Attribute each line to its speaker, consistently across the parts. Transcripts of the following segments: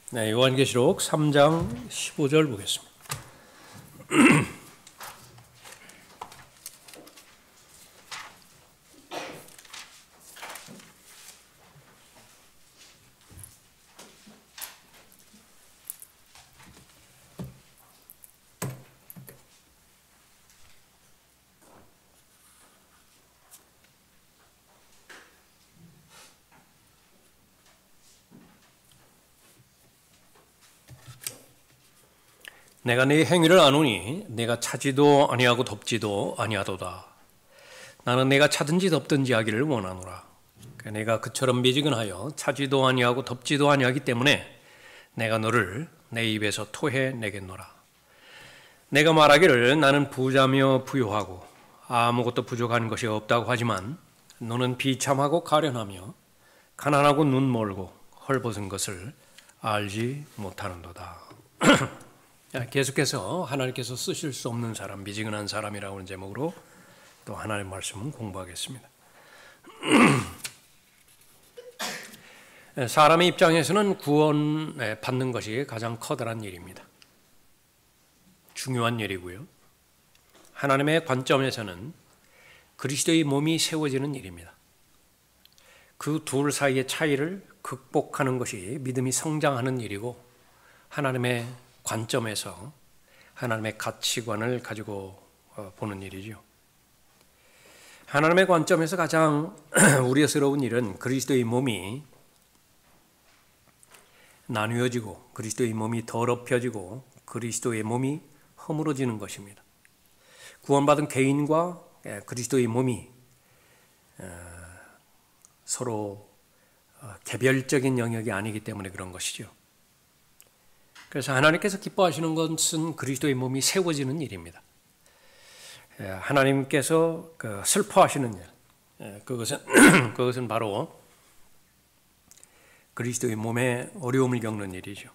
Speaker 1: 네, 요한계시록 3장 15절 보겠습니다. 내가 네 행위를 아노니 내가 차지도 아니하고 덮지도 아니하도다. 나는 내가 차든지 덮든지 하기를 원하노라. 내가 그처럼 미지근하여 차지도 아니하고 덮지도 아니하기 때문에 내가 너를 내 입에서 토해내겠노라. 내가 말하기를 나는 부자며 부요하고 아무것도 부족한 것이 없다고 하지만 너는 비참하고 가련하며 가난하고 눈 멀고 헐벗은 것을 알지 못하는도다. 계속해서 하나님께서 쓰실 수 없는 사람, 미지근한 사람이라고 하는 제목으로 또 하나님의 말씀을 공부하겠습니다. 사람의 입장에서는 구원 받는 것이 가장 커다란 일입니다. 중요한 일이고요. 하나님의 관점에서는 그리스도의 몸이 세워지는 일입니다. 그 둘 사이의 차이를 극복하는 것이 믿음이 성장하는 일이고 하나님의 관점에서 하나님의 가치관을 가지고 보는 일이죠. 하나님의 관점에서 가장 우려스러운 일은 그리스도의 몸이 나누어지고 그리스도의 몸이 더럽혀지고 그리스도의 몸이 허물어지는 것입니다. 구원받은 개인과 그리스도의 몸이 서로 개별적인 영역이 아니기 때문에 그런 것이죠. 그래서 하나님께서 기뻐하시는 것은 그리스도의 몸이 세워지는 일입니다. 하나님께서 슬퍼하시는 일, 그것은 바로 그리스도의 몸에 어려움을 겪는 일이죠.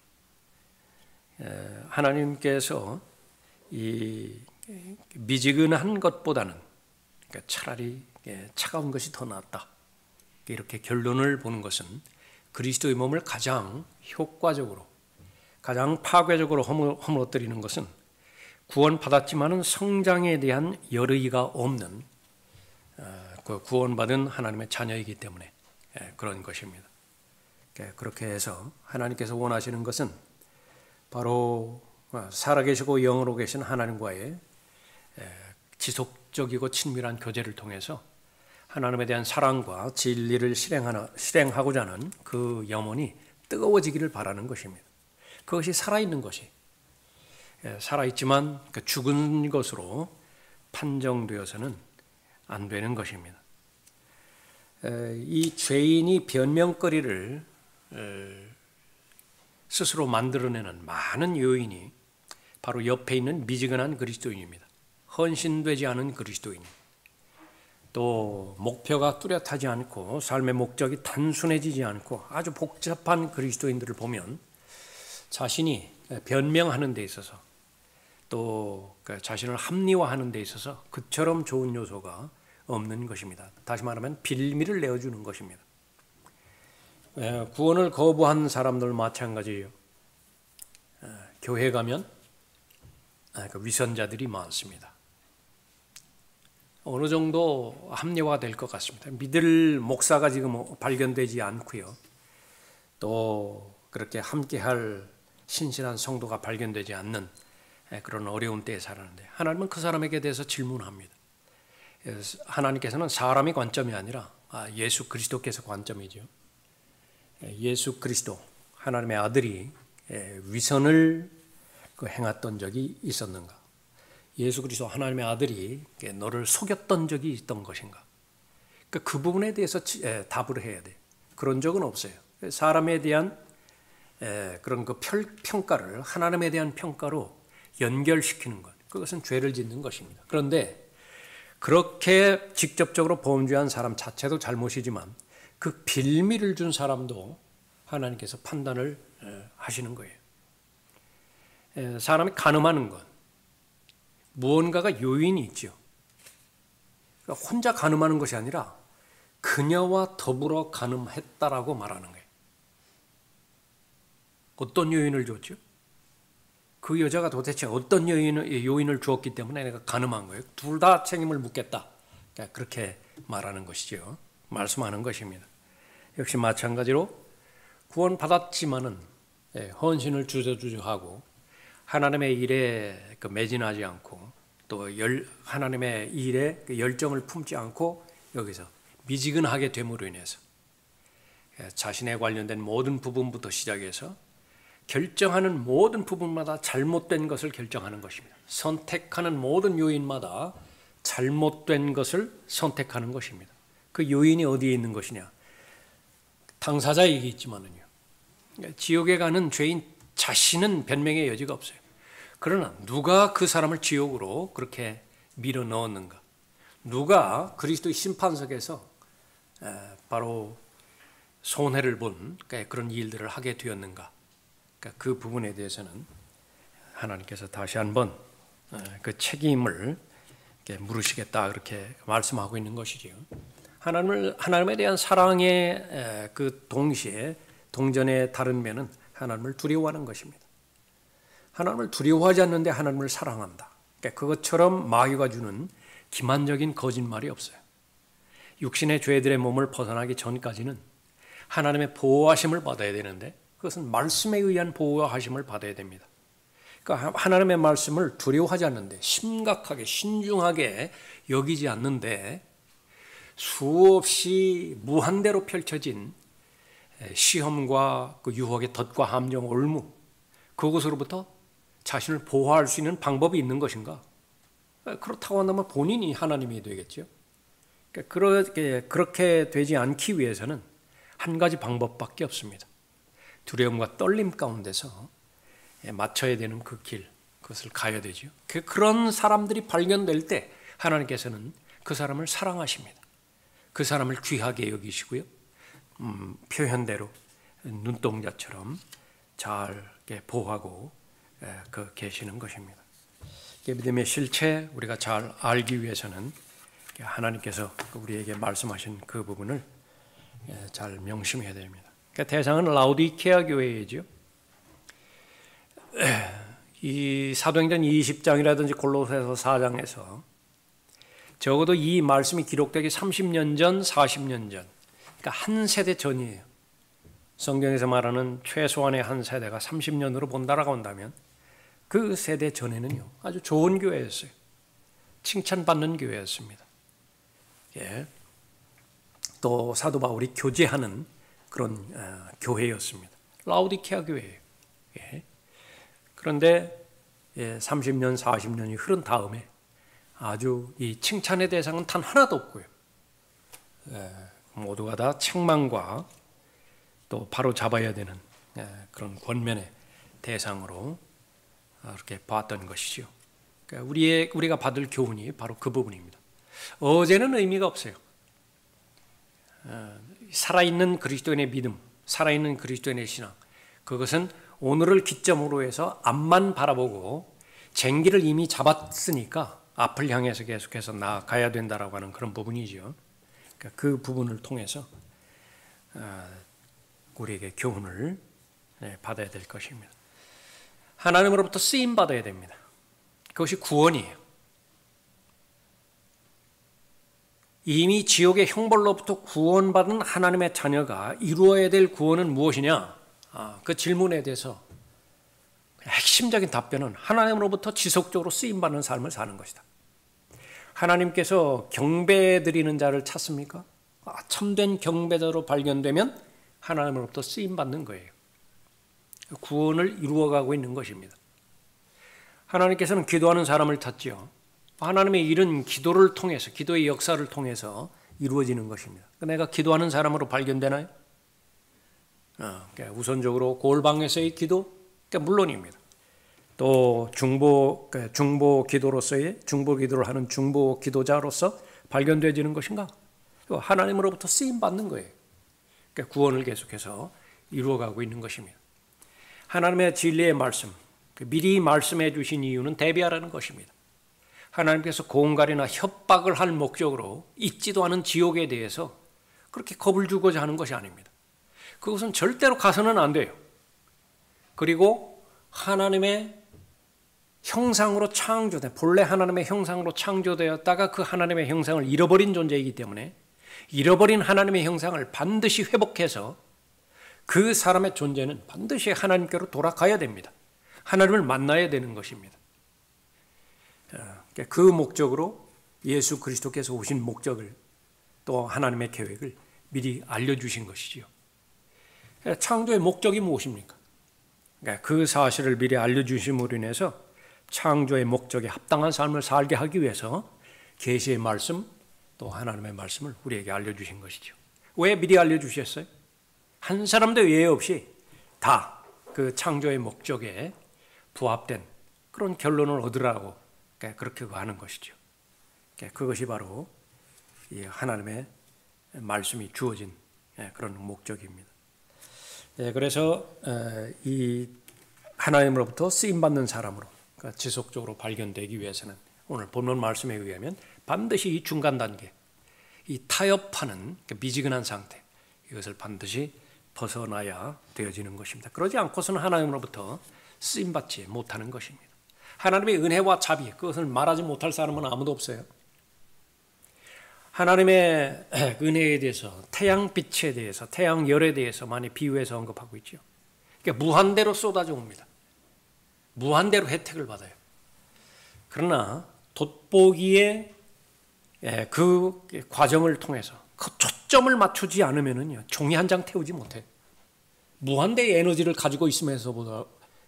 Speaker 1: 하나님께서 이 미지근한 것보다는 차라리 차가운 것이 더 낫다. 이렇게 결론을 보는 것은 그리스도의 몸을 가장 효과적으로 가장 파괴적으로 허물어뜨리는 것은 구원받았지만은 성장에 대한 여의가 없는 구원받은 하나님의 자녀이기 때문에 그런 것입니다. 그렇게 해서 하나님께서 원하시는 것은 바로 살아계시고 영으로 계신 하나님과의 지속적이고 친밀한 교제를 통해서 하나님에 대한 사랑과 진리를 실행하고자 하는 그 염원이 뜨거워지기를 바라는 것입니다. 그것이 살아있는 것이 살아있지만 죽은 것으로 판정되어서는 안 되는 것입니다. 이 죄인이 변명거리를 스스로 만들어내는 많은 요인이 바로 옆에 있는 미지근한 그리스도인입니다. 헌신되지 않은 그리스도인, 또 목표가 뚜렷하지 않고 삶의 목적이 단순해지지 않고 아주 복잡한 그리스도인들을 보면 자신이 변명하는 데 있어서 또 자신을 합리화하는 데 있어서 그처럼 좋은 요소가 없는 것입니다. 다시 말하면 빌미를 내어주는 것입니다. 구원을 거부한 사람들 마찬가지예요. 교회 가면 위선자들이 많습니다. 어느 정도 합리화가 될 것 같습니다. 믿을 목사가 지금 발견되지 않고요. 또 그렇게 함께할 신실한 성도가 발견되지 않는 그런 어려운 때에 살았는데 하나님은 그 사람에게 대해서 질문합니다. 하나님께서는 사람이 관점이 아니라 예수 그리스도께서 관점이죠. 예수 그리스도 하나님의 아들이 위선을 행했던 적이 있었는가? 예수 그리스도 하나님의 아들이 너를 속였던 적이 있던 것인가? 그 부분에 대해서 답을 해야 돼. 그런 적은 없어요. 사람에 대한 그런 그 평가를 하나님에 대한 평가로 연결시키는 것, 그것은 죄를 짓는 것입니다. 그런데 그렇게 직접적으로 범죄한 사람 자체도 잘못이지만 그 빌미를 준 사람도 하나님께서 판단을 하시는 거예요. 사람이 간음하는 것, 무언가가 요인이 있죠. 그러니까 혼자 간음하는 것이 아니라 그녀와 더불어 간음했다라고 말하는 거예요. 어떤 요인을 줬죠? 그 여자가 도대체 어떤 요인을 주었기 때문에 내가 간음한 거예요. 둘 다 책임을 묻겠다. 그렇게 말하는 것이죠. 말씀하는 것입니다. 역시 마찬가지로 구원받았지만은 헌신을 주저주저하고 하나님의 일에 매진하지 않고 또 하나님의 일에 열정을 품지 않고 여기서 미지근하게 됨으로 인해서 자신에 관련된 모든 부분부터 시작해서 결정하는 모든 부분마다 잘못된 것을 결정하는 것입니다. 선택하는 모든 요인마다 잘못된 것을 선택하는 것입니다. 그 요인이 어디에 있는 것이냐? 당사자에게 있지만은요. 지옥에 가는 죄인 자신은 변명의 여지가 없어요. 그러나 누가 그 사람을 지옥으로 그렇게 밀어 넣었는가? 누가 그리스도의 심판석에서 바로 손해를 본 그런 일들을 하게 되었는가? 그 부분에 대해서는 하나님께서 다시 한번 그 책임을 물으시겠다 그렇게 말씀하고 있는 것이지요. 하나님에 대한 사랑의 그 동시에 동전의 다른 면은 하나님을 두려워하는 것입니다. 하나님을 두려워하지 않는데 하나님을 사랑한다. 그것처럼 마귀가 주는 기만적인 거짓말이 없어요. 육신의 죄들의 몸을 벗어나기 전까지는 하나님의 보호하심을 받아야 되는데 그것은 말씀에 의한 보호하심을 받아야 됩니다. 그러니까 하나님의 말씀을 두려워하지 않는데 심각하게 신중하게 여기지 않는데 수없이 무한대로 펼쳐진 시험과 그 유혹의 덫과 함정, 올무 그것으로부터 자신을 보호할 수 있는 방법이 있는 것인가? 그렇다고 한다면 본인이 하나님이 되겠죠. 그렇게 되지 않기 위해서는 한 가지 방법밖에 없습니다. 두려움과 떨림 가운데서 맞춰야 되는 그 길, 그것을 가야 되죠. 그런 사람들이 발견될 때 하나님께서는 그 사람을 사랑하십니다. 그 사람을 귀하게 여기시고요. 표현대로 눈동자처럼 잘 보호하고 계시는 것입니다. 믿음의 실체 우리가 잘 알기 위해서는 하나님께서 우리에게 말씀하신 그 부분을 잘 명심해야 됩니다. 대상은 라오디케아 교회이죠. 이 사도행전 20장이라든지 골로새서 4장에서 적어도 이 말씀이 기록되기 30년 전, 40년 전, 그러니까 한 세대 전이에요. 성경에서 말하는 최소한의 한 세대가 30년으로 본다라고 한다면 그 세대 전에는요 아주 좋은 교회였어요. 칭찬받는 교회였습니다. 또 사도 바울이 교제하는 그런 교회였습니다. 라오디케아 교회예요. 그런데 30년, 40년이 흐른 다음에 아주 이 칭찬의 대상은 단 하나도 없고요. 모두가 다 책망과 또 바로 잡아야 되는 그런 권면의 대상으로 이렇게 봤던 것이죠. 그러니까 우리가 받을 교훈이 바로 그 부분입니다. 어제는 의미가 없어요. 살아있는 그리스도인의 믿음, 살아있는 그리스도인의 신앙, 그것은 오늘을 기점으로 해서 앞만 바라보고 쟁기를 이미 잡았으니까 앞을 향해서 계속해서 나아가야 된다라고 하는 그런 부분이죠. 그러니까 그 부분을 통해서 우리에게 교훈을 받아야 될 것입니다. 하나님으로부터 쓰임 받아야 됩니다. 그것이 구원이에요. 이미 지옥의 형벌로부터 구원받은 하나님의 자녀가 이루어야 될 구원은 무엇이냐? 그 질문에 대해서 핵심적인 답변은 하나님으로부터 지속적으로 쓰임받는 삶을 사는 것이다. 하나님께서 경배드리는 자를 찾습니까? 참된 경배자로 발견되면 하나님으로부터 쓰임받는 거예요. 구원을 이루어가고 있는 것입니다. 하나님께서는 기도하는 사람을 찾지요. 하나님의 일은 기도를 통해서, 기도의 역사를 통해서 이루어지는 것입니다. 내가 기도하는 사람으로 발견되나요? 우선적으로 골방에서의 기도, 물론입니다. 또 중보 기도로서의 중보 기도를 하는 중보 기도자로서 발견되어지는 것인가? 하나님으로부터 쓰임 받는 거예요. 구원을 계속해서 이루어가고 있는 것입니다. 하나님의 진리의 말씀, 미리 말씀해 주신 이유는 대비하라는 것입니다. 하나님께서 공갈이나 협박을 할 목적으로 있지도 않은 지옥에 대해서 그렇게 겁을 주고자 하는 것이 아닙니다. 그것은 절대로 가서는 안 돼요. 그리고 하나님의 형상으로 창조된, 본래 하나님의 형상으로 창조되었다가 그 하나님의 형상을 잃어버린 존재이기 때문에 잃어버린 하나님의 형상을 반드시 회복해서 그 사람의 존재는 반드시 하나님께로 돌아가야 됩니다. 하나님을 만나야 되는 것입니다. 그 목적으로 예수 그리스도께서 오신 목적을, 또 하나님의 계획을 미리 알려주신 것이지요. 창조의 목적이 무엇입니까? 그 사실을 미리 알려주심으로 인해서 창조의 목적에 합당한 삶을 살게 하기 위해서 계시의 말씀, 또 하나님의 말씀을 우리에게 알려주신 것이죠. 왜 미리 알려주셨어요? 한 사람도 예외 없이 다 그 창조의 목적에 부합된 그런 결론을 얻으라고 그렇게 하는 것이죠. 그것이 바로 하나님의 말씀이 주어진 그런 목적입니다. 그래서 이 하나님으로부터 쓰임받는 사람으로 지속적으로 발견되기 위해서는 오늘 본문 말씀에 의하면 반드시 이 중간 단계, 이 타협하는 미지근한 상태, 이것을 반드시 벗어나야 되어지는 것입니다. 그러지 않고서는 하나님으로부터 쓰임받지 못하는 것입니다. 하나님의 은혜와 자비, 그것을 말하지 못할 사람은 아무도 없어요. 하나님의 은혜에 대해서, 태양빛에 대해서, 태양열에 대해서 많이 비유해서 언급하고 있죠. 그러니까 무한대로 쏟아져 옵니다. 무한대로 혜택을 받아요. 그러나 돋보기의 그 과정을 통해서 그 초점을 맞추지 않으면요, 종이 한 장 태우지 못해요. 무한대의 에너지를 가지고 있으면서도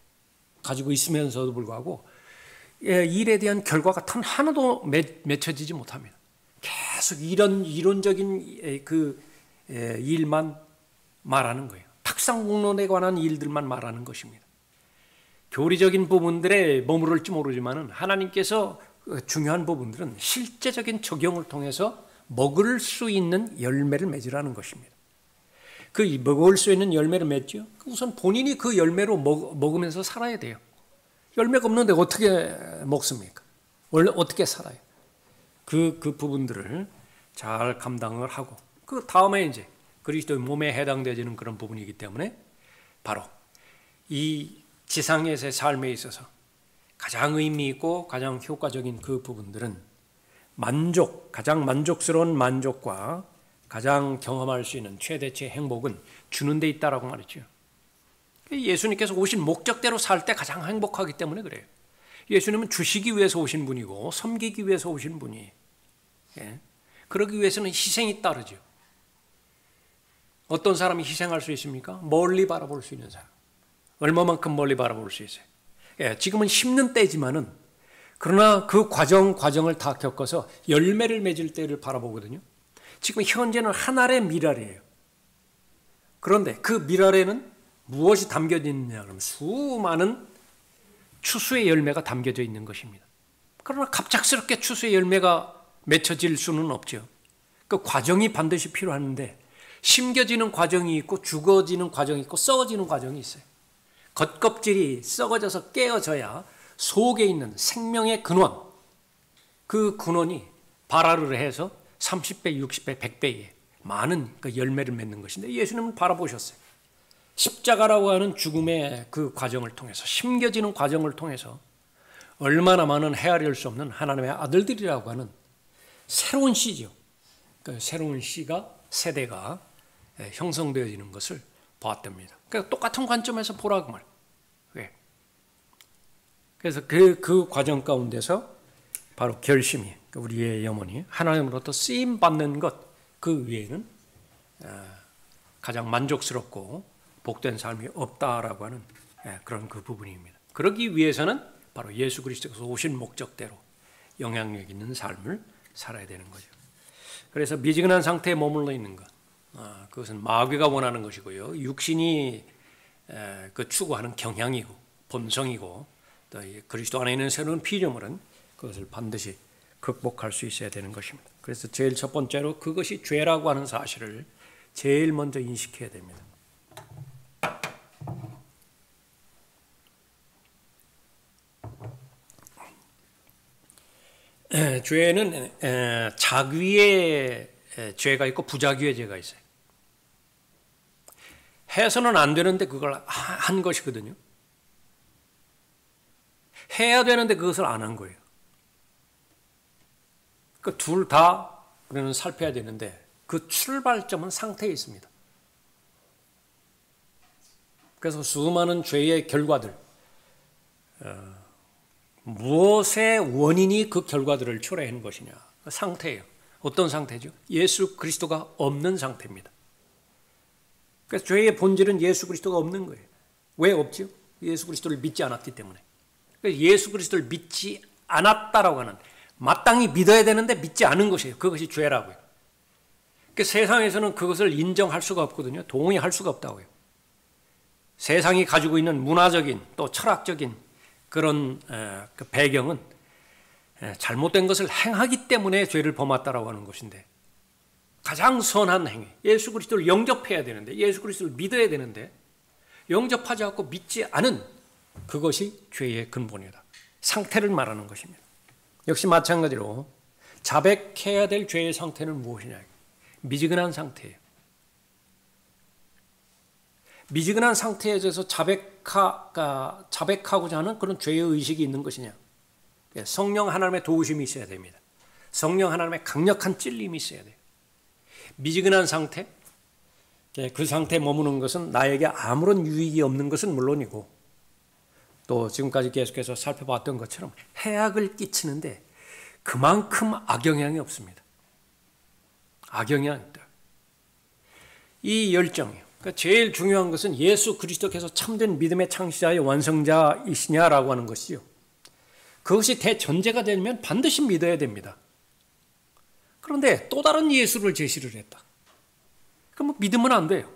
Speaker 1: 불구하고 일에 대한 결과가 단 하나도 맺혀지지 못합니다. 계속 이론적인 그 일만 말하는 거예요. 탁상공론에 관한 일들만 말하는 것입니다. 교리적인 부분들에 머무를지 모르지만 하나님께서 중요한 부분들은 실제적인 적용을 통해서 먹을 수 있는 열매를 맺으라는 것입니다. 그 먹을 수 있는 열매를 맺죠. 우선 본인이 그 열매로 먹으면서 살아야 돼요. 열매가 없는데 어떻게 먹습니까? 원래 어떻게 살아요? 그 부분들을 잘 감당을 하고 그 다음에 이제 그리스도의 몸에 해당되어지는 그런 부분이기 때문에 바로 이 지상에서의 삶에 있어서 가장 의미 있고 가장 효과적인 그 부분들은 가장 만족스러운 만족과 가장 경험할 수 있는 최대치의 행복은 주는 데 있다라고 말했죠. 예수님께서 오신 목적대로 살 때 가장 행복하기 때문에 그래요. 예수님은 주시기 위해서 오신 분이고 섬기기 위해서 오신 분이에요. 그러기 위해서는 희생이 따르죠. 어떤 사람이 희생할 수 있습니까? 멀리 바라볼 수 있는 사람. 얼마만큼 멀리 바라볼 수 있어요? 지금은 심는 때지만은 그러나 그 과정을 다 겪어서 열매를 맺을 때를 바라보거든요. 지금 현재는 한 알의 밀알이에요. 그런데 그 밀알에는 무엇이 담겨져 있느냐 그러면 수많은 추수의 열매가 담겨져 있는 것입니다. 그러나 갑작스럽게 추수의 열매가 맺혀질 수는 없죠. 그 과정이 반드시 필요한데 심겨지는 과정이 있고 죽어지는 과정이 있고 썩어지는 과정이 있어요. 겉껍질이 썩어져서 깨어져야 속에 있는 생명의 근원, 그 근원이 발화를 해서 30배, 60배, 100배의 많은 그 열매를 맺는 것인데 예수님은 바라보셨어요. 십자가라고 하는 죽음의 그 과정을 통해서 심겨지는 과정을 통해서 얼마나 많은 헤아릴 수 없는 하나님의 아들들이라고 하는 새로운 씨죠. 그 새로운 씨가 세대가 형성되어지는 것을 보았답니다. 그러니까 똑같은 관점에서 보라고 말이에요. 그래서 그 과정 가운데서 바로 결심이 우리의 영혼이 하나님으로부터 쓰임 받는 것 그 외에는 가장 만족스럽고 복된 삶이 없다라고 하는 그런 그 부분입니다. 그러기 위해서는 바로 예수 그리스도께서 오신 목적대로 영향력 있는 삶을 살아야 되는 거죠. 그래서 미지근한 상태에 머물러 있는 것, 그것은 마귀가 원하는 것이고요. 육신이 그 추구하는 경향이고 본성이고 또 그리스도 안에 있는 새로운 피조물은 그것을 반드시 극복할 수 있어야 되는 것입니다. 그래서 제일 첫 번째로 그것이 죄라고 하는 사실을 제일 먼저 인식해야 됩니다. 죄는 자귀의 죄가 있고 부자귀의 죄가 있어요. 해서는 안 되는데 그걸 한 것이거든요. 해야 되는데 그것을 안 한 거예요. 그 둘 다 우리는 살펴야 되는데 그 출발점은 상태에 있습니다. 그래서 수많은 죄의 결과들, 무엇의 원인이 그 결과들을 초래한 것이냐? 그 상태예요. 어떤 상태죠? 예수 그리스도가 없는 상태입니다. 그래서 죄의 본질은 예수 그리스도가 없는 거예요. 왜 없죠? 예수 그리스도를 믿지 않았기 때문에. 그래서 예수 그리스도를 믿지 않았다라고 하는, 마땅히 믿어야 되는데 믿지 않은 것이에요. 그것이 죄라고요. 그 세상에서는 그것을 인정할 수가 없거든요. 동의할 수가 없다고요. 세상이 가지고 있는 문화적인 또 철학적인 그런 그 배경은 잘못된 것을 행하기 때문에 죄를 범했다라고 하는 것인데, 가장 선한 행위, 예수 그리스도를 영접해야 되는데, 예수 그리스도를 믿어야 되는데 영접하지 않고 믿지 않은 그것이 죄의 근본이다. 상태를 말하는 것입니다. 역시 마찬가지로 자백해야 될 죄의 상태는 무엇이냐? 미지근한 상태예요. 미지근한 상태에 대해서 자백하고자 하는 그런 죄의 의식이 있는 것이냐? 성령 하나님의 도우심이 있어야 됩니다. 성령 하나님의 강력한 찔림이 있어야 돼요. 미지근한 상태, 그 상태에 머무는 것은 나에게 아무런 유익이 없는 것은 물론이고, 또 지금까지 계속해서 살펴봤던 것처럼 해악을 끼치는데 그만큼 악영향이 없습니다. 악영향이 없다. 이 열정이요. 그러니까 제일 중요한 것은 예수 그리스도께서 참된 믿음의 창시자의 완성자이시냐라고 하는 것이요. 그것이 대전제가 되면 반드시 믿어야 됩니다. 그런데 또 다른 예수를 제시를 했다. 그럼 믿으면 안 돼요.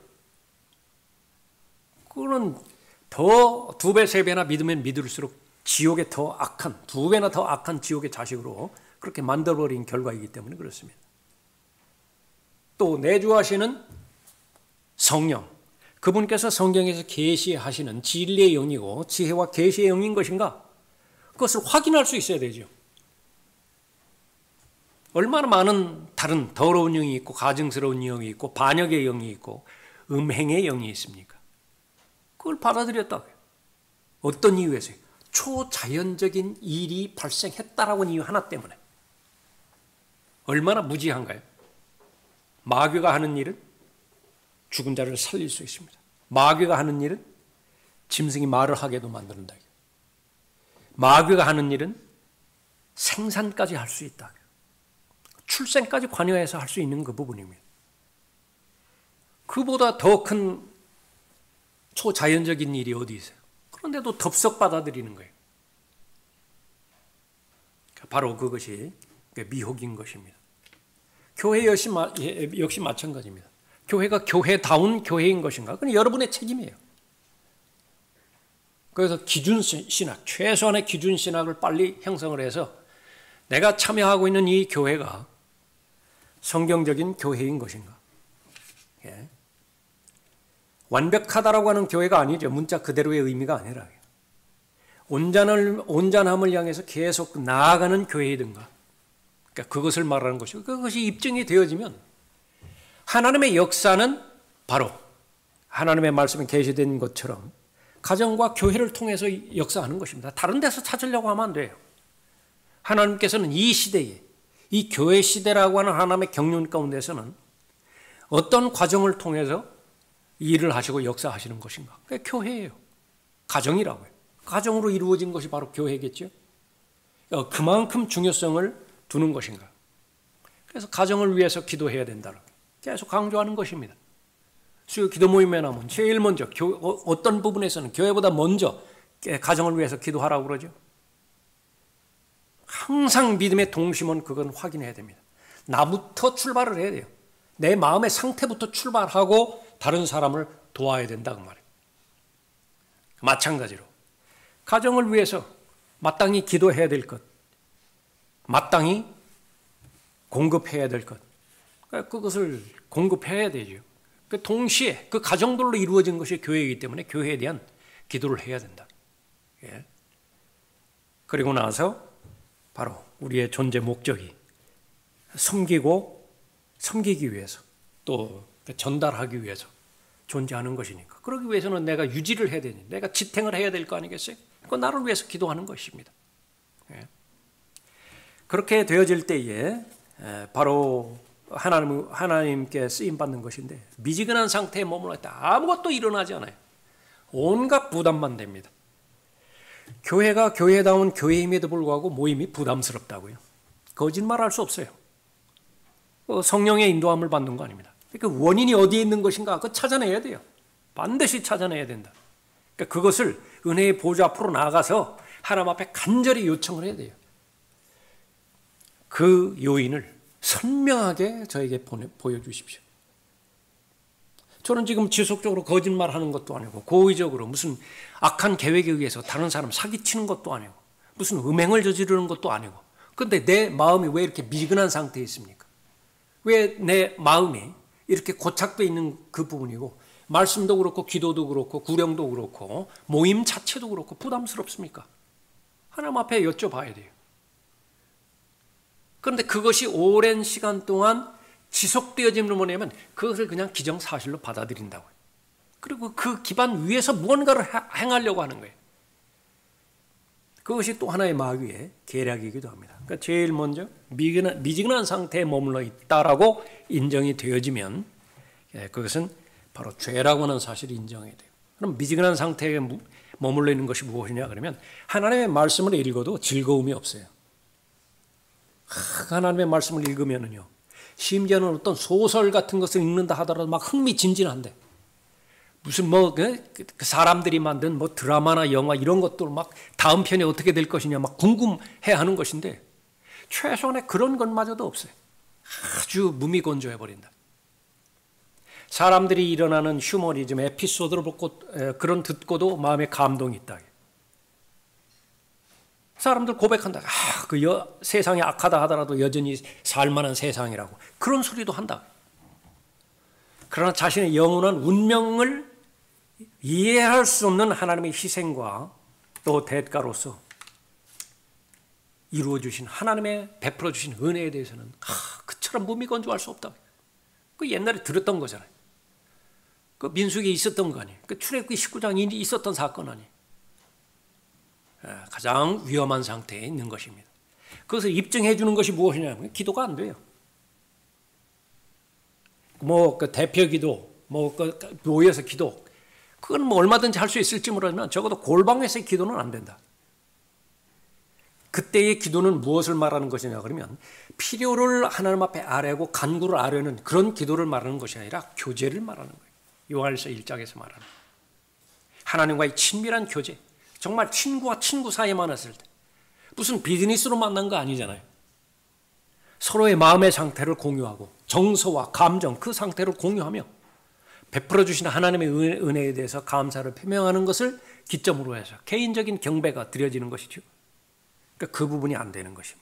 Speaker 1: 그거는 더 2배, 3배나 믿으면 믿을수록 지옥의 더 악한, 2배나 더 악한 지옥의 자식으로 그렇게 만들어버린 결과이기 때문에 그렇습니다. 또 내주하시는 성령, 그분께서 성경에서 계시하시는 진리의 영이고 지혜와 계시의 영인 것인가? 그것을 확인할 수 있어야 되죠. 얼마나 많은 다른 더러운 영이 있고 가증스러운 영이 있고 반역의 영이 있고 음행의 영이 있습니까? 그걸 받아들였다고요. 어떤 이유에서요? 초자연적인 일이 발생했다라고 하는 이유 하나 때문에. 얼마나 무지한가요? 마귀가 하는 일은 죽은 자를 살릴 수 있습니다. 마귀가 하는 일은 짐승이 말을 하게도 만든다. 마귀가 하는 일은 생산까지 할 수 있다. 출생까지 관여해서 할 수 있는 그 부분입니다. 그보다 더 큰 초자연적인 일이 어디 있어요? 그런데도 덥석 받아들이는 거예요. 바로 그것이 미혹인 것입니다. 교회 역시 마찬가지입니다. 교회가 교회다운 교회인 것인가? 그건 여러분의 책임이에요. 그래서 기준신학, 최소한의 기준신학을 빨리 형성을 해서 내가 참여하고 있는 이 교회가 성경적인 교회인 것인가? 예. 완벽하다라고 하는 교회가 아니죠. 문자 그대로의 의미가 아니라 온전함을 향해서 계속 나아가는 교회이든가. 그러니까 그것을 말하는 것이고, 그것이 입증이 되어지면 하나님의 역사는 바로 하나님의 말씀에 계시된 것처럼 가정과 교회를 통해서 역사하는 것입니다. 다른 데서 찾으려고 하면 안 돼요. 하나님께서는 이 시대에, 이 교회 시대라고 하는 하나님의 경륜 가운데서는 어떤 과정을 통해서 일을 하시고 역사하시는 것인가? 그게 교회예요. 가정이라고요. 가정으로 이루어진 것이 바로 교회겠죠. 그만큼 중요성을 두는 것인가? 그래서 가정을 위해서 기도해야 된다고 계속 강조하는 것입니다. 수요 기도 모임에 나오면 제일 먼저 어떤 부분에서는 교회보다 먼저 가정을 위해서 기도하라고 그러죠. 항상 믿음의 동심은 그건 확인해야 됩니다. 나부터 출발을 해야 돼요. 내 마음의 상태부터 출발하고 다른 사람을 도와야 된다 그 말이에요. 마찬가지로 가정을 위해서 마땅히 기도해야 될 것, 마땅히 공급해야 될 것, 그것을 공급해야 되죠. 동시에 그 가정들로 이루어진 것이 교회이기 때문에 교회에 대한 기도를 해야 된다. 예. 그리고 나서 바로 우리의 존재 목적이 섬기기 위해서 또 전달하기 위해서 존재하는 것이니까. 그러기 위해서는 내가 유지를 해야 되니, 내가 지탱을 해야 될 거 아니겠어요? 그 나를 위해서 기도하는 것입니다. 그렇게 되어질 때에 바로 하나님께 쓰임받는 것인데, 미지근한 상태에 머물러 있다. 아무것도 일어나지 않아요. 온갖 부담만 됩니다. 교회가 교회다운 교회임에도 불구하고 모임이 부담스럽다고요. 거짓말할 수 없어요. 성령의 인도함을 받는 거 아닙니다. 그러니까 원인이 어디에 있는 것인가 그거 찾아내야 돼요. 반드시 찾아내야 된다. 그러니까 그것을 은혜의 보좌 앞으로 나아가서 하나님 앞에 간절히 요청을 해야 돼요. 그 요인을 선명하게 저에게 보여주십시오. 저는 지금 지속적으로 거짓말하는 것도 아니고, 고의적으로 무슨 악한 계획에 의해서 다른 사람 사기치는 것도 아니고, 무슨 음행을 저지르는 것도 아니고, 그런데 내 마음이 왜 이렇게 미근한 상태에 있습니까? 왜 내 마음이 이렇게 고착되어 있는 그 부분이고, 말씀도 그렇고 기도도 그렇고 구령도 그렇고 모임 자체도 그렇고 부담스럽습니까? 하나님 앞에 여쭤봐야 돼요. 그런데 그것이 오랜 시간 동안 지속되어지는 뭐냐면 그것을 그냥 기정사실로 받아들인다고요. 그리고 그 기반 위에서 무언가를 행하려고 하는 거예요. 그것이 또 하나의 마귀의 계략이기도 합니다. 그러니까 제일 먼저 미지근한 상태에 머물러 있다라고 인정이 되어지면 그것은 바로 죄라고 하는 사실을 인정해야 돼요. 그럼 미지근한 상태에 머물러 있는 것이 무엇이냐 그러면 하나님의 말씀을 읽어도 즐거움이 없어요. 하나님의 말씀을 읽으면은요, 심지어는 어떤 소설 같은 것을 읽는다 하더라도 막 흥미진진한데, 무슨 그 사람들이 만든 드라마나 영화 이런 것들 막 다음 편이 어떻게 될 것이냐 막 궁금해하는 것인데, 최소한의 그런 것마저도 없어요. 아주 무미건조해 버린다. 사람들이 일어나는 휴머니즘, 에피소드를 보고 그런 듣고도 마음에 감동이 있다. 사람들 고백한다. 세상이 악하다 하더라도 여전히 살만한 세상이라고. 그런 소리도 한다. 그러나 자신의 영원한 운명을 이해할 수 없는 하나님의 희생과 또 대가로서 이루어주신 하나님의 베풀어 주신 은혜에 대해서는 그처럼 무미건조할 수 없다. 그 옛날에 들었던 거잖아요. 그 민수기에 있었던 거 아니에요. 그 출애굽기 19장이 있었던 사건 아니에요. 가장 위험한 상태에 있는 것입니다. 그것을 입증해 주는 것이 무엇이냐면 기도가 안 돼요. 그 대표 기도, 모여서 기도, 그건 얼마든지 할 수 있을지 모르지만 적어도 골방에서의 기도는 안 된다. 그때의 기도는 무엇을 말하는 것이냐 그러면 필요를 하나님 앞에 아뢰고 간구를 아뢰는 그런 기도를 말하는 것이 아니라 교제를 말하는 거예요. 요한일서 1장에서 말하는 하나님과의 친밀한 교제. 정말 친구와 친구 사이에 만났을 때 무슨 비즈니스로 만난 거 아니잖아요. 서로의 마음의 상태를 공유하고 정서와 감정 그 상태를 공유하며 베풀어 주신 하나님의 은혜에 대해서 감사를 표명하는 것을 기점으로 해서 개인적인 경배가 드려지는 것이죠. 그러니까 그 부분이 안 되는 것입니다.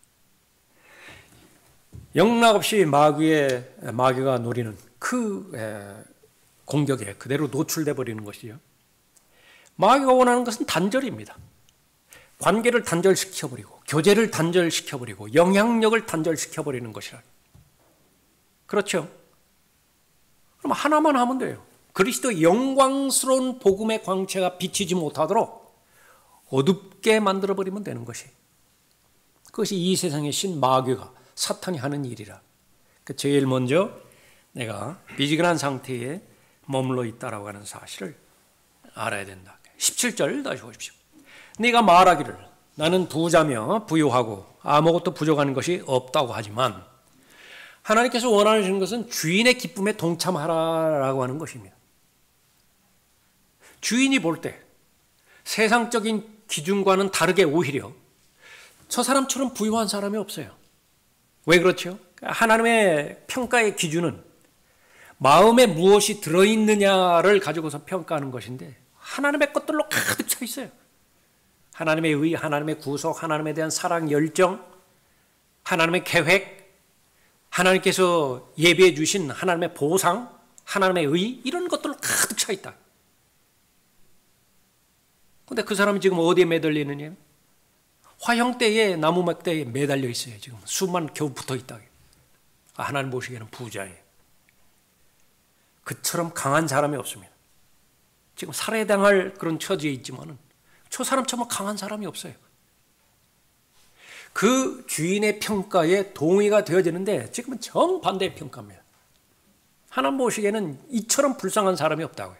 Speaker 1: 영락없이 마귀가 노리는 그 공격에 그대로 노출돼 버리는 것이죠. 마귀가 원하는 것은 단절입니다. 관계를 단절시켜버리고 교제를 단절시켜버리고 영향력을 단절시켜버리는 것이라. 그렇죠? 그럼 하나만 하면 돼요. 그리스도의 영광스러운 복음의 광채가 비치지 못하도록 어둡게 만들어버리면 되는 것이. 그것이 이 세상의 신 마귀가 사탄이 하는 일이라. 제일 먼저 내가 미지근한 상태에 머물러 있다라고 하는 사실을 알아야 된다. 17절 다시 보십시오. 네가 말하기를 나는 부자며 부유하고 아무것도 부족한 것이 없다고 하지만 하나님께서 원하시는 것은 주인의 기쁨에 동참하라라고 하는 것입니다. 주인이 볼 때 세상적인 기준과는 다르게 오히려 저 사람처럼 부유한 사람이 없어요. 왜 그렇죠? 하나님의 평가의 기준은 마음에 무엇이 들어있느냐를 가지고서 평가하는 것인데 하나님의 것들로 가득 차 있어요. 하나님의 의, 하나님의 구속, 하나님에 대한 사랑, 열정, 하나님의 계획, 하나님께서 예비해 주신 하나님의 보상, 하나님의 의 이런 것들로 가득 차 있다. 그런데 그 사람이 지금 어디에 매달리느냐? 화형대에 나무 막대에 매달려 있어요. 지금 수만 겨우 붙어 있다. 하나님 보시기에는 부자예요. 그처럼 강한 사람이 없습니다. 지금 살해당할 그런 처지에 있지만은 저 사람처럼 강한 사람이 없어요. 그 주인의 평가에 동의가 되어지는데 지금은 정반대의 평가입니다. 하나님 보시기에는 이처럼 불쌍한 사람이 없다고요.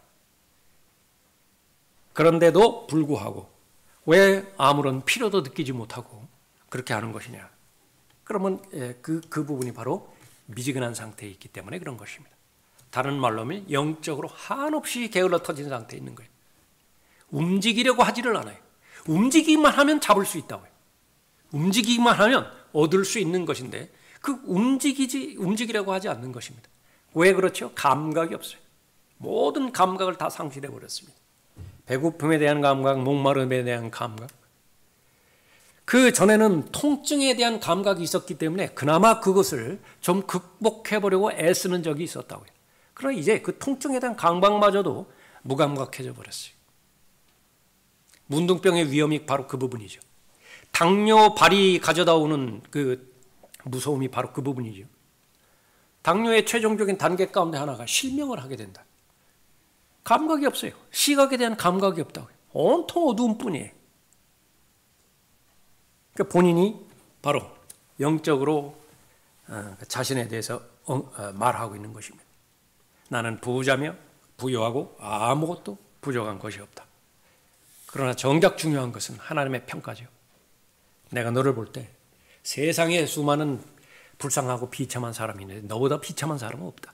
Speaker 1: 그런데도 불구하고 왜 아무런 필요도 느끼지 못하고 그렇게 하는 것이냐. 그러면 그 부분이 바로 미지근한 상태에 있기 때문에 그런 것입니다. 다른 말로 하면 영적으로 한없이 게을러 터진 상태에 있는 거예요. 움직이려고 하지를 않아요. 움직이기만 하면 잡을 수 있다고요. 움직이기만 하면 얻을 수 있는 것인데 그 움직이려고 하지 않는 것입니다. 왜 그렇죠? 감각이 없어요. 모든 감각을 다 상실해 버렸습니다. 배고픔에 대한 감각, 목마름에 대한 감각. 그 전에는 통증에 대한 감각이 있었기 때문에 그나마 그것을 좀 극복해 보려고 애쓰는 적이 있었다고요. 그러나 이제 그 통증에 대한 감각마저도 무감각해져 버렸어요. 문둥병의 위험이 바로 그 부분이죠. 당뇨발이 가져다 오는 그 무서움이 바로 그 부분이죠. 당뇨의 최종적인 단계 가운데 하나가 실명을 하게 된다. 감각이 없어요. 시각에 대한 감각이 없다고요. 온통 어두운 뿐이에요. 그러니까 본인이 바로 영적으로 자신에 대해서 말하고 있는 것입니다. 나는 부자며 부유하고 아무것도 부족한 것이 없다. 그러나 정작 중요한 것은 하나님의 평가죠. 내가 너를 볼 때 세상에 수많은 불쌍하고 비참한 사람이 있는데 너보다 비참한 사람은 없다.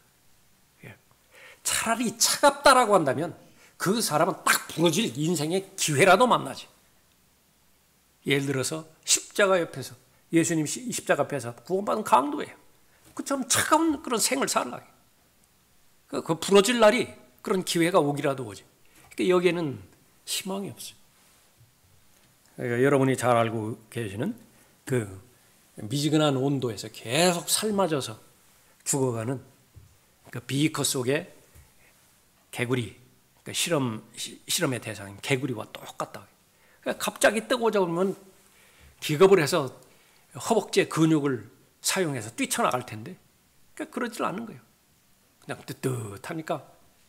Speaker 1: 차라리 차갑다라고 한다면 그 사람은 딱 부러질 인생의 기회라도 만나지. 예를 들어서 십자가 옆에서 예수님 십자가 앞에서 구원받은 강도예요. 그처럼 차가운 그런 생을 살라고. 그 부러질 날이 그런 기회가 오기라도 오지. 그러니까 여기에는 희망이 없어요. 그러니까 여러분이 잘 알고 계시는 그 미지근한 온도에서 계속 삶아져서 죽어가는 그 비커 속에 개구리, 그러니까 실험의 대상인 개구리와 똑같다. 그러니까 갑자기 뜨고자 보면 기겁을 해서 허벅지의 근육을 사용해서 뛰쳐나갈 텐데 그러니까 그러질 않는 거예요. 그냥 뜨뜻하니까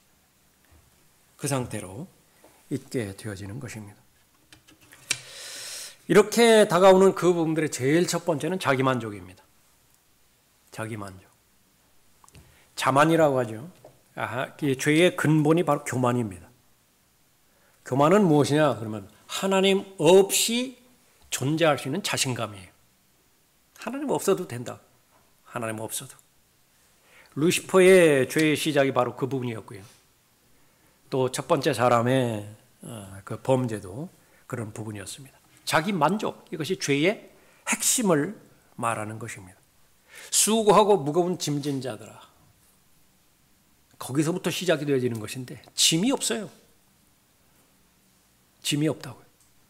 Speaker 1: 그 상태로 있게 되어지는 것입니다. 이렇게 다가오는 그 부분들의 제일 첫 번째는 자기만족입니다. 자기만족. 자만이라고 하죠. 죄의 근본이 바로 교만입니다. 교만은 무엇이냐? 그러면 하나님 없이 존재할 수 있는 자신감이에요. 하나님 없어도 된다. 하나님 없어도. 루시퍼의 죄의 시작이 바로 그 부분이었고요. 또 첫 번째 사람의 그 범죄도 그런 부분이었습니다. 자기 만족, 이것이 죄의 핵심을 말하는 것입니다. 수고하고 무거운 짐진 자들아. 거기서부터 시작이 되어지는 것인데 짐이 없어요. 짐이 없다고요.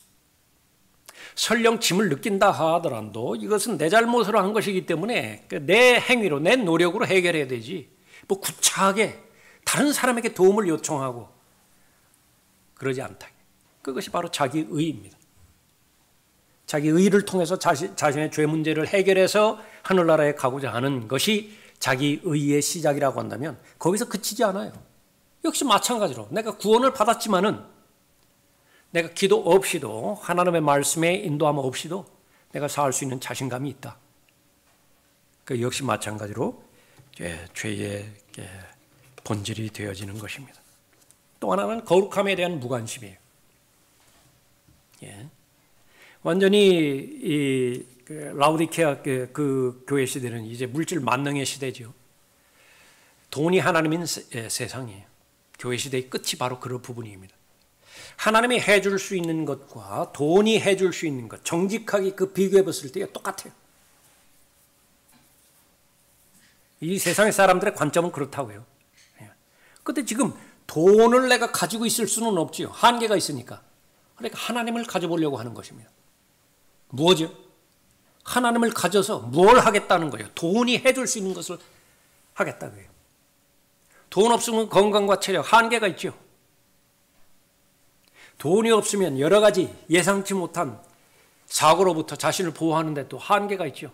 Speaker 1: 설령 짐을 느낀다 하더라도 이것은 내 잘못으로 한 것이기 때문에 내 행위로, 내 노력으로 해결해야 되지. 뭐 구차하게 다른 사람에게 도움을 요청하고 그러지 않다. 그것이 바로 자기의입니다. 자기의를 통해서 자신의 죄 문제를 해결해서 하늘나라에 가고자 하는 것이 자기의의 시작이라고 한다면 거기서 그치지 않아요. 역시 마찬가지로 내가 구원을 받았지만은 내가 기도 없이도 하나님의 말씀에 인도함 없이도 내가 살 수 있는 자신감이 있다. 그 역시 마찬가지로 죄의 본질이 되어지는 것입니다. 또 하나는 거룩함에 대한 무관심이에요. 완전히 라우디케아 그 교회 시대는 이제 물질 만능의 시대죠. 돈이 하나님인 세상이에요. 교회 시대의 끝이 바로 그런 부분입니다. 하나님이 해줄 수 있는 것과 돈이 해줄 수 있는 것, 정직하게 그 비교해 봤을 때 똑같아요. 이 세상의 사람들의 관점은 그렇다고요. 그런데 지금 돈을 내가 가지고 있을 수는 없지요. 한계가 있으니까. 그러니까 하나님을 가져보려고 하는 것입니다. 무엇이요? 하나님을 가져서 뭘 하겠다는 거예요? 돈이 해줄 수 있는 것을 하겠다고요. 돈 없으면 건강과 체력 한계가 있죠. 돈이 없으면 여러 가지 예상치 못한 사고로부터 자신을 보호하는 데 또 한계가 있죠.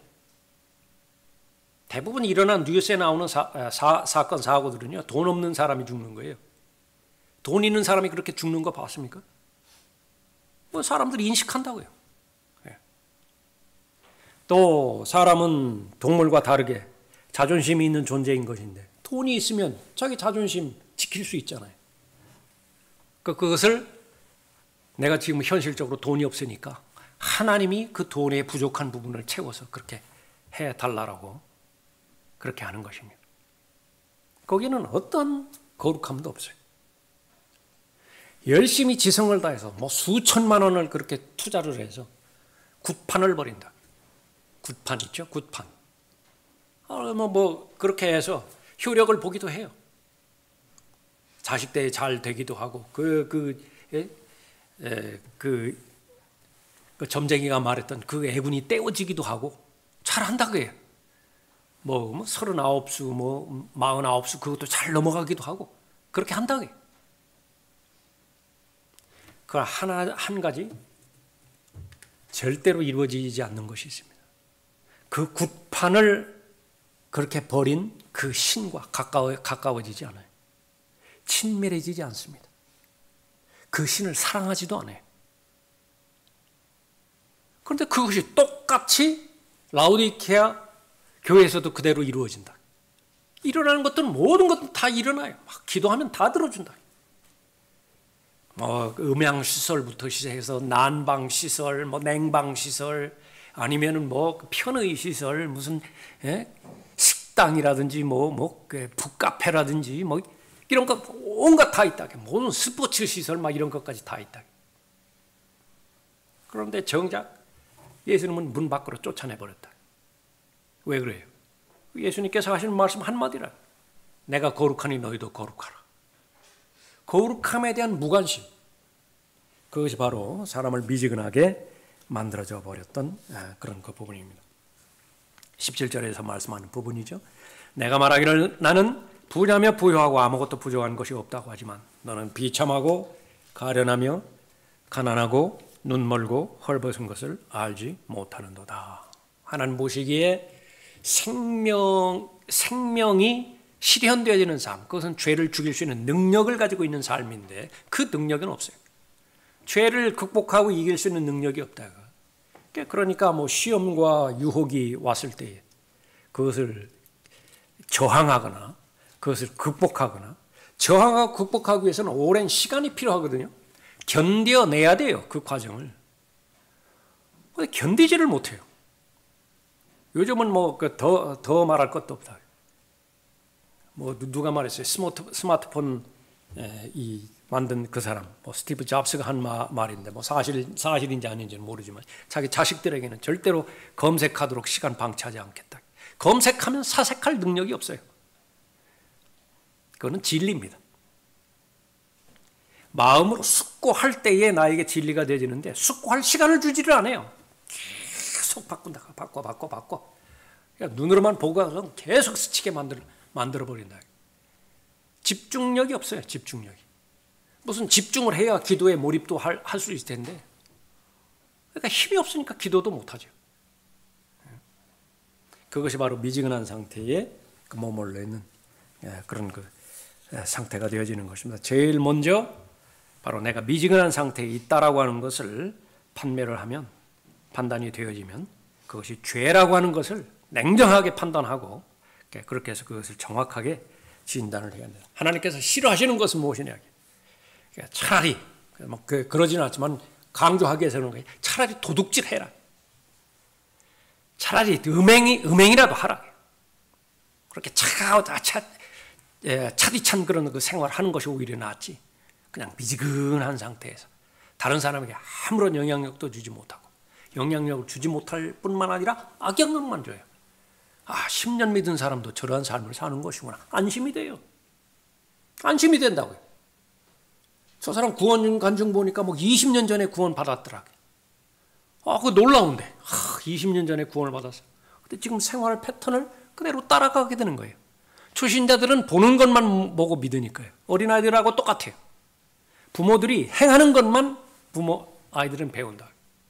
Speaker 1: 대부분 일어난 뉴스에 나오는 사건, 사고들은요, 돈 없는 사람이 죽는 거예요. 돈 있는 사람이 그렇게 죽는 거 봤습니까? 뭐 사람들이 인식한다고요. 예. 또 사람은 동물과 다르게 자존심이 있는 존재인 것인데 돈이 있으면 자기 자존심 지킬 수 있잖아요. 그것을 내가 지금 현실적으로 돈이 없으니까 하나님이 그 돈의 부족한 부분을 채워서 그렇게 해달라고 그렇게 하는 것입니다. 거기는 어떤 거룩함도 없어요. 열심히 지성을 다해서 뭐 수천만 원을 그렇게 투자를 해서 굿판을 벌인다. 굿판 있죠? 굿판. 뭐 그렇게 해서 효력을 보기도 해요. 자식들이 잘 되기도 하고 그 점쟁이가 말했던 그 애군이 떼어지기도 하고 잘한다고 해요. 뭐 39수 뭐 49수 그것도 잘 넘어가기도 하고 그렇게 한다고 해요. 그 한 가지 절대로 이루어지지 않는 것이 있습니다. 그 굿판을 그렇게 버린 그 신과 가까워지지 않아요. 친밀해지지 않습니다. 그 신을 사랑하지도 않아요. 그런데 그것이 똑같이 라오디게아 교회에서도 그대로 이루어진다. 일어나는 것들은 모든 것들 다 일어나요. 막 기도하면 다 들어준다. 뭐 음향시설부터 시작해서 난방시설, 뭐 냉방시설, 아니면은 뭐 편의시설, 무슨 식당이라든지 뭐 북카페라든지 뭐 이런 거 온갖 다 있다. 모든 스포츠 시설 막 이런 것까지 다 있다. 그런데 정작 예수님은 문 밖으로 쫓아내 버렸다. 왜 그래요? 예수님께서 하시는 말씀 한마디라. 내가 거룩하니 너희도 거룩하라. 거룩함에 대한 무관심. 그것이 바로 사람을 미지근하게 만들어져 버렸던 그런 그 부분입니다. 17절에서 말씀하는 부분이죠. 내가 말하기를 나는 부자며 부유하고 아무것도 부족한 것이 없다고 하지만 너는 비참하고 가련하며 가난하고 눈멀고 헐벗은 것을 알지 못하는도다. 하나님 보시기에 생명이 실현되어지는 삶, 그것은 죄를 죽일 수 있는 능력을 가지고 있는 삶인데 그 능력은 없어요. 죄를 극복하고 이길 수 있는 능력이 없다. 그러니까 뭐 시험과 유혹이 왔을 때에 그것을 저항하거나 그것을 극복하거나 저항하고 극복하기 위해서는 오랜 시간이 필요하거든요. 견뎌내야 돼요. 그 과정을. 근데 견디지를 못해요. 요즘은 뭐 더 말할 것도 없다. 뭐 누가 말했어요? 스마트폰 이 만든 그 사람, 뭐 스티브 잡스가 한 말인데 뭐 사실인지 아닌지는 모르지만 자기 자식들에게는 절대로 검색하도록 시간 방치하지 않겠다. 검색하면 사색할 능력이 없어요. 그거는 진리입니다. 마음으로 숙고할 때에 나에게 진리가 되어지는데 숙고할 시간을 주지를 않아요. 계속 바꿔. 그러니까 눈으로만 보고 가서 계속 스치게 만들어버린다. 집중력이 없어요. 집중력이. 무슨 집중을 해야 기도에 몰입도 할 수 있을 텐데 그러니까 힘이 없으니까 기도도 못하죠. 그것이 바로 미지근한 상태에 머물러 있는 그런 그 상태가 되어지는 것입니다. 제일 먼저 바로 내가 미지근한 상태에 있다라고 하는 것을 판매를 하면 판단이 되어지면 그것이 죄라고 하는 것을 냉정하게 판단하고 그렇게 해서 그것을 정확하게 진단을 해야 합니다. 하나님께서 싫어하시는 것은 무엇이냐? 차라리 그러지는 않지만 강조하기 위해서는 거예요. 차라리 도둑질 해라. 차라리 음행이라도 하라. 그렇게 차디찬 그런 그 생활을 하는 것이 오히려 낫지. 그냥 미지근한 상태에서 다른 사람에게 아무런 영향력도 주지 못하고 영향력을 주지 못할 뿐만 아니라 악영향만 줘요. 10년 믿은 사람도 저러한 삶을 사는 것이구나. 안심이 돼요. 안심이 된다고요. 저 사람 구원 간증 보니까 뭐 20년 전에 구원 받았더라. 그거 놀라운데. 20년 전에 구원을 받았어. 근데 지금 생활 패턴을 그대로 따라가게 되는 거예요. 초신자들은 보는 것만 보고 믿으니까요. 어린아이들하고 똑같아요. 부모들이 행하는 것만 아이들은 배운다.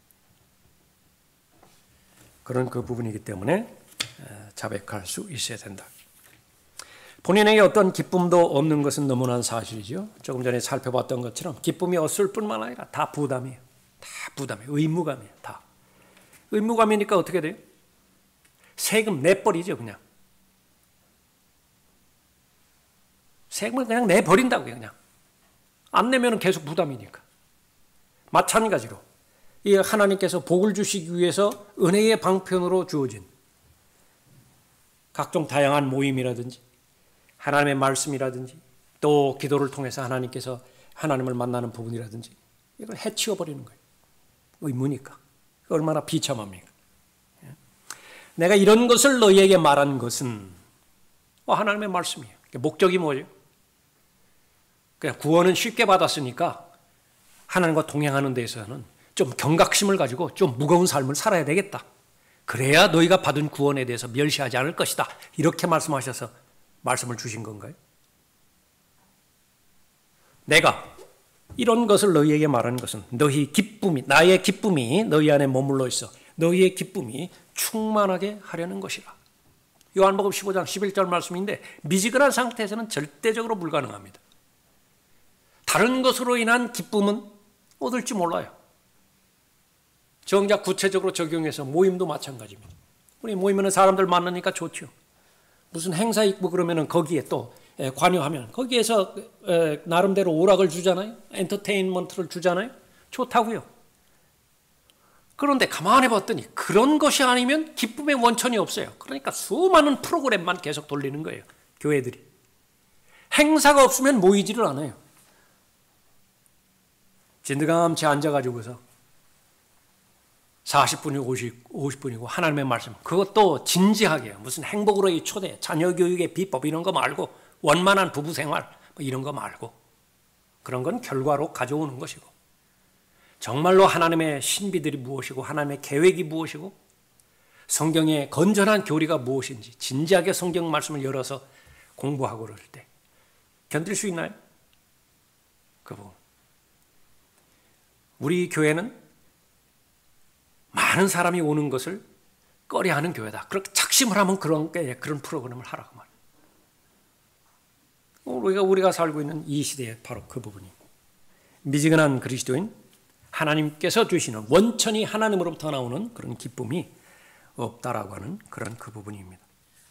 Speaker 1: 그런 그 부분이기 때문에 자백할 수 있어야 된다. 본인에게 어떤 기쁨도 없는 것은 너무나 사실이죠. 조금 전에 살펴봤던 것처럼 기쁨이 없을 뿐만 아니라 다 부담이에요. 다 부담이에요. 의무감이에요. 다. 의무감이니까 어떻게 돼요? 세금 내버리죠. 그냥. 세금을 그냥 내버린다고요. 그냥. 안 내면 계속 부담이니까. 마찬가지로 이 하나님께서 복을 주시기 위해서 은혜의 방편으로 주어진 각종 다양한 모임이라든지 하나님의 말씀이라든지 또 기도를 통해서 하나님께서 하나님을 만나는 부분이라든지 이걸 해치워버리는 거예요. 의무니까. 얼마나 비참합니까? 내가 이런 것을 너희에게 말한 것은 하나님의 말씀이에요. 목적이 뭐예요? 그냥 구원은 쉽게 받았으니까 하나님과 동행하는 데에서는 좀 경각심을 가지고 좀 무거운 삶을 살아야 되겠다. 그래야 너희가 받은 구원에 대해서 멸시하지 않을 것이다. 이렇게 말씀하셔서 말씀을 주신 건가요? 내가 이런 것을 너희에게 말하는 것은 너희 기쁨이, 나의 기쁨이 너희 안에 머물러 있어 너희의 기쁨이 충만하게 하려는 것이라. 요한복음 15장 11절 말씀인데 미지근한 상태에서는 절대적으로 불가능합니다. 다른 것으로 인한 기쁨은 얻을지 몰라요. 정작 구체적으로 적용해서 모임도 마찬가지입니다. 우리 모이면 사람들 만나니까 좋죠. 무슨 행사 있고 그러면 거기에 또 관여하면 거기에서 나름대로 오락을 주잖아요. 엔터테인먼트를 주잖아요. 좋다고요. 그런데 가만히 봤더니 그런 것이 아니면 기쁨의 원천이 없어요. 그러니까 수많은 프로그램만 계속 돌리는 거예요. 교회들이. 행사가 없으면 모이지를 않아요. 진드감치 앉아가지고서 40분이고 50분이고 하나님의 말씀 그것도 진지하게 무슨 행복으로의 초대, 자녀 교육의 비법 이런 거 말고 원만한 부부 생활 이런 거 말고 그런 건 결과로 가져오는 것이고 정말로 하나님의 신비들이 무엇이고 하나님의 계획이 무엇이고 성경의 건전한 교리가 무엇인지 진지하게 성경 말씀을 열어서 공부하고 그럴 때 견딜 수 있나요? 그 부분. 우리 교회는 많은 사람이 오는 것을 꺼려하는 교회다. 그렇게 작심을 하면 그런 프로그램을 하라고 말이에요. 우리가 살고 있는 이 시대에 바로 그 부분입니다. 미지근한 그리스도인 하나님께서 주시는 원천이 하나님으로부터 나오는 그런 기쁨이 없다라고 하는 그런 그 부분입니다.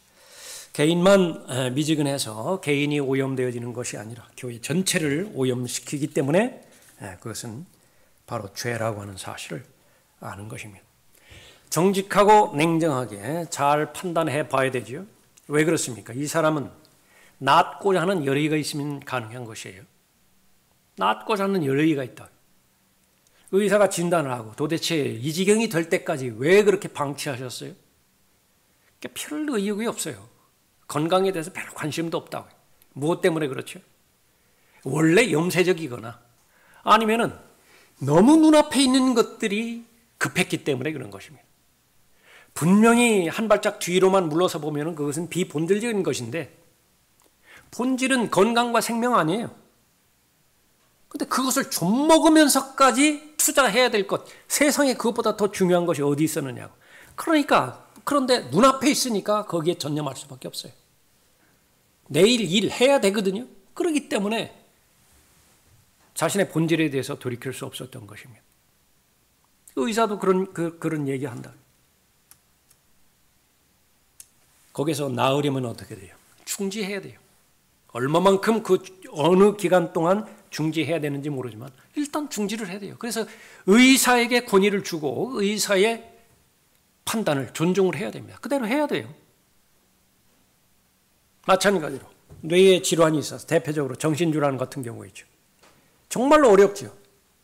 Speaker 1: 개인만 미지근해서 개인이 오염되어지는 것이 아니라 교회 전체를 오염시키기 때문에 그것은 바로 죄라고 하는 사실을 아는 것입니다. 정직하고 냉정하게 잘 판단해 봐야 되죠. 왜 그렇습니까? 이 사람은 낫고자 하는 열의가 있으면 가능한 것이에요. 낫고자 하는 열의가 있다. 의사가 진단을 하고 도대체 이 지경이 될 때까지 왜 그렇게 방치하셨어요? 별 의욕이 없어요. 건강에 대해서 별 관심도 없다고. 무엇 때문에 그렇죠? 원래 염세적이거나 아니면은 너무 눈앞에 있는 것들이 급했기 때문에 그런 것입니다. 분명히 한 발짝 뒤로만 물러서 보면 그것은 비본질적인 것인데 본질은 건강과 생명 아니에요. 근데 그것을 좀 먹으면서까지 투자해야 될 것, 세상에 그것보다 더 중요한 것이 어디 있었느냐고. 그런데 눈앞에 있으니까 거기에 전념할 수밖에 없어요. 내일 일 해야 되거든요. 그렇기 때문에 자신의 본질에 대해서 돌이킬 수 없었던 것입니다. 의사도 그런 얘기한다. 거기서 나으려면 어떻게 돼요? 충지해야 돼요. 얼마만큼 그 어느 기간 동안 중지해야 되는지 모르지만 일단 중지를 해야 돼요. 그래서 의사에게 권위를 주고 의사의 판단을 존중을 해야 됩니다. 그대로 해야 돼요. 마찬가지로 뇌에 질환이 있어서 대표적으로 정신질환 같은 경우 있죠. 정말로 어렵죠.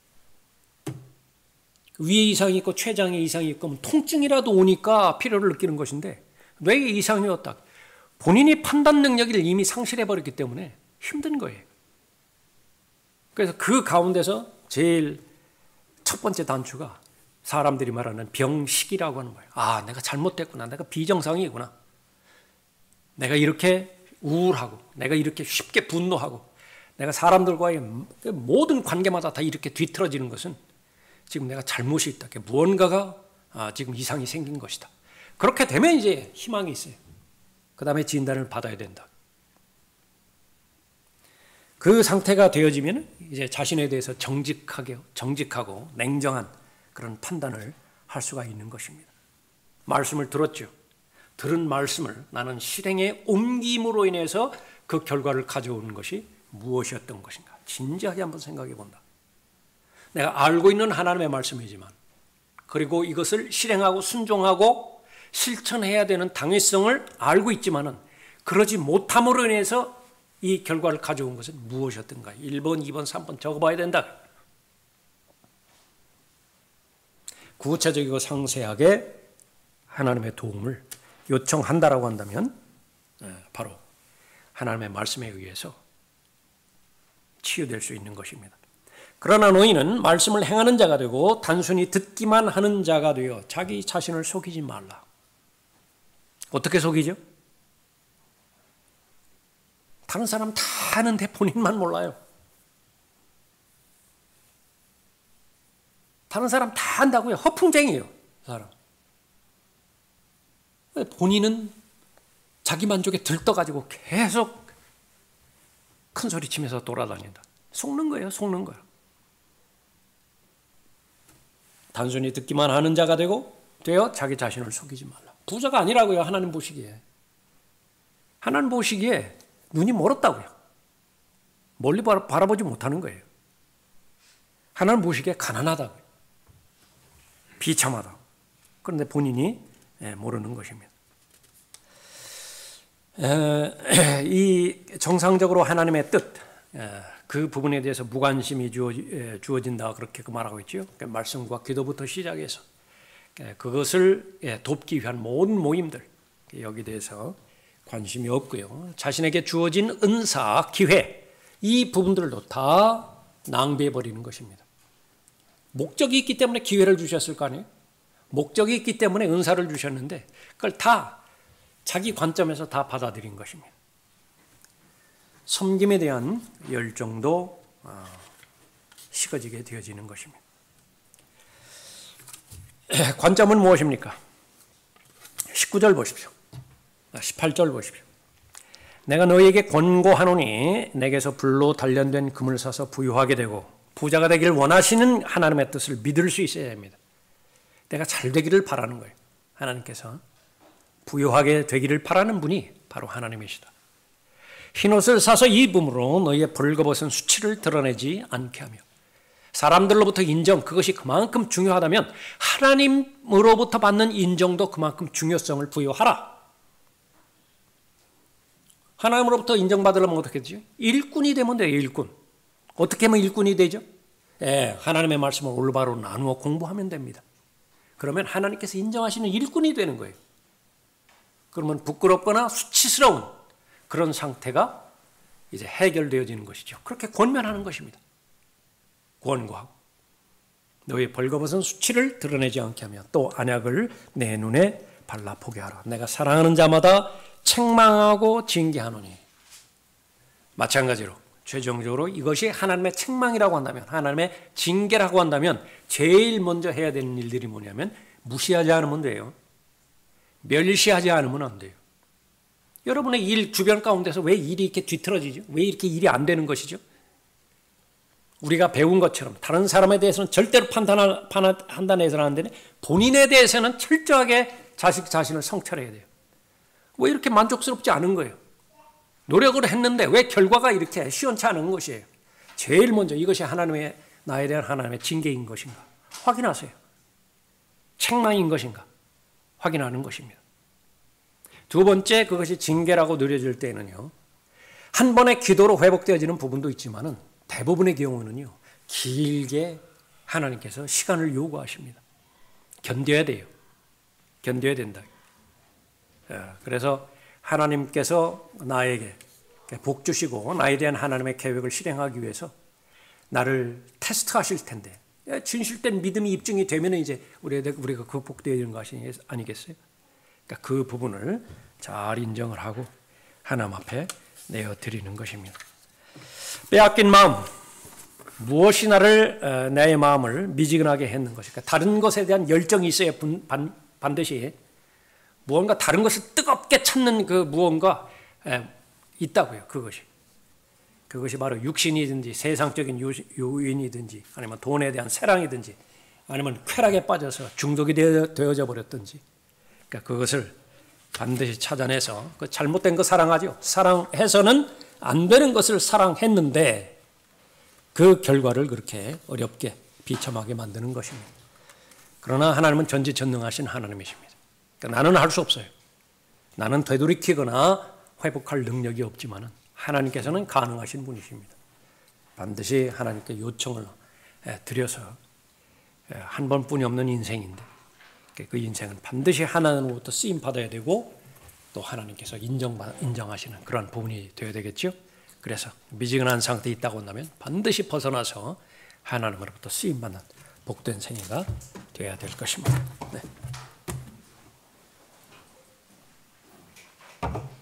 Speaker 1: 위에 이상이 있고 췌장에 이상이 있고 통증이라도 오니까 필요를 느끼는 것인데 뇌에 이상이 왔다. 본인이 판단 능력을 이미 상실해버렸기 때문에 힘든 거예요. 그래서 그 가운데서 제일 첫 번째 단추가 사람들이 말하는 병식이라고 하는 거예요. 아, 내가 잘못됐구나. 내가 비정상이구나. 내가 이렇게 우울하고 내가 이렇게 쉽게 분노하고 내가 사람들과의 모든 관계마다 다 이렇게 뒤틀어지는 것은 지금 내가 잘못이 있다. 무언가가 지금 이상이 생긴 것이다. 그렇게 되면 이제 희망이 있어요. 그 다음에 진단을 받아야 된다. 그 상태가 되어지면 이제 자신에 대해서 정직하고 냉정한 그런 판단을 할 수가 있는 것입니다. 말씀을 들었죠. 들은 말씀을 나는 실행에 옮김으로 인해서 그 결과를 가져오는 것이 무엇이었던 것인가? 진지하게 한번 생각해 본다. 내가 알고 있는 하나님의 말씀이지만 그리고 이것을 실행하고 순종하고 실천해야 되는 당위성을 알고 있지만은 그러지 못함으로 인해서 이 결과를 가져온 것은 무엇이었던가? 1번, 2번, 3번 적어봐야 된다. 구체적이고 상세하게 하나님의 도움을 요청한다라고 한다면 바로 하나님의 말씀에 의해서 치유될 수 있는 것입니다. 그러나 너희는 말씀을 행하는 자가 되고 단순히 듣기만 하는 자가 되어 자기 자신을 속이지 말라. 어떻게 속이죠? 다른 사람 다 아는데 본인만 몰라요. 다른 사람 다 안다고요. 허풍쟁이에요. 사람. 본인은 자기 만족에 들떠가지고 계속 큰 소리 치면서 돌아다닌다. 속는 거예요. 속는 거예요. 단순히 듣기만 하는 자가 되어 자기 자신을 속이지 말라. 부자가 아니라고요. 하나님 보시기에. 하나님 보시기에 눈이 멀었다고요. 멀리 바라보지 못하는 거예요. 하나님 보시기에 가난하다고요. 비참하다. 그런데 본인이 모르는 것입니다. 이 정상적으로 하나님의 뜻, 그 부분에 대해서 무관심이 주어진다 그렇게 말하고 있죠. 말씀과 기도부터 시작해서 그것을 돕기 위한 모든 모임들 여기 대해서 관심이 없고요. 자신에게 주어진 은사, 기회 이 부분들도 다 낭비해버리는 것입니다. 목적이 있기 때문에 기회를 주셨을 거 아니에요. 목적이 있기 때문에 은사를 주셨는데 그걸 다 자기 관점에서 다 받아들인 것입니다. 섬김에 대한 열정도 식어지게 되어지는 것입니다. 관점은 무엇입니까? 19절 보십시오. 18절 보십시오. 내가 너희에게 권고하노니 내게서 불로 단련된 금을 사서 부유하게 되고 부자가 되기를 원하시는 하나님의 뜻을 믿을 수 있어야 합니다. 내가 잘 되기를 바라는 거예요. 하나님께서 부유하게 되기를 바라는 분이 바로 하나님이시다. 흰옷을 사서 입음으로 너희의 벌거벗은 수치를 드러내지 않게 하며 사람들로부터 인정 그것이 그만큼 중요하다면 하나님으로부터 받는 인정도 그만큼 중요성을 부여하라. 하나님으로부터 인정받으려면 어떻게 되죠? 일꾼이 되면 돼요. 일꾼. 어떻게 하면 일꾼이 되죠? 하나님의 말씀을 올바로 나누어 공부하면 됩니다. 그러면 하나님께서 인정하시는 일꾼이 되는 거예요. 그러면 부끄럽거나 수치스러운 그런 상태가 이제 해결되어지는 것이죠. 그렇게 권면하는 것입니다. 권고하고 너희 벌거벗은 수치를 드러내지 않게 하며 또 안약을 내 눈에 발라 보게 하라. 내가 사랑하는 자마다 책망하고 징계하노니. 마찬가지로 최종적으로 이것이 하나님의 책망이라고 한다면 하나님의 징계라고 한다면 제일 먼저 해야 되는 일들이 뭐냐면 무시하지 않으면 돼요. 멸시하지 않으면 안 돼요. 여러분의 일 주변 가운데서 왜 일이 이렇게 뒤틀어지죠? 왜 이렇게 일이 안 되는 것이죠? 우리가 배운 것처럼 다른 사람에 대해서는 절대로 판단해서는 안 되네. 본인에 대해서는 철저하게 자신을 성찰해야 돼요. 왜 이렇게 만족스럽지 않은 거예요? 노력을 했는데 왜 결과가 이렇게 시원치 않은 것이에요? 제일 먼저 이것이 나에 대한 하나님의 징계인 것인가? 확인하세요. 책망인 것인가? 확인하는 것입니다. 두 번째, 그것이 징계라고 느껴질 때는요, 한 번의 기도로 회복되어지는 부분도 있지만은 대부분의 경우는요, 길게 하나님께서 시간을 요구하십니다. 견뎌야 돼요. 견뎌야 된다. 그래서 하나님께서 나에게 복 주시고 나에 대한 하나님의 계획을 실행하기 위해서 나를 테스트하실 텐데 진실된 믿음이 입증이 되면 이제 우리가 극복되어지는 것이 아니겠어요? 그러니까 그 부분을 잘 인정을 하고 하나님 앞에 내어드리는 것입니다. 빼앗긴 마음, 무엇이 내 마음을 미지근하게 했는 것일까? 다른 것에 대한 열정이 있어야 반드시 무언가 다른 것을 뜨겁게 찾는 그 무언가 있다고요. 그것이 바로 육신이든지 세상적인 요인이든지 아니면 돈에 대한 사랑이든지 아니면 쾌락에 빠져서 중독이 되어져 버렸든지, 그러니까 그것을 반드시 찾아내서 그 잘못된 거 사랑하죠. 사랑해서는 안 되는 것을 사랑했는데 그 결과를 그렇게 어렵게 비참하게 만드는 것입니다. 그러나 하나님은 전지전능하신 하나님이십니다. 그러니까 나는 할 수 없어요. 나는 되돌이키거나 회복할 능력이 없지만 하나님께서는 가능하신 분이십니다. 반드시 하나님께 요청을 드려서 한 번뿐이 없는 인생인데 그 인생은 반드시 하나님으로부터 쓰임받아야 되고 또 하나님께서 인정하시는 그런 부분이 되어야 되겠죠. 그래서 미지근한 상태에 있다고 한다면 반드시 벗어나서 하나님으로부터 쓰임받는 복된 생애가 되어야 될 것입니다. 네.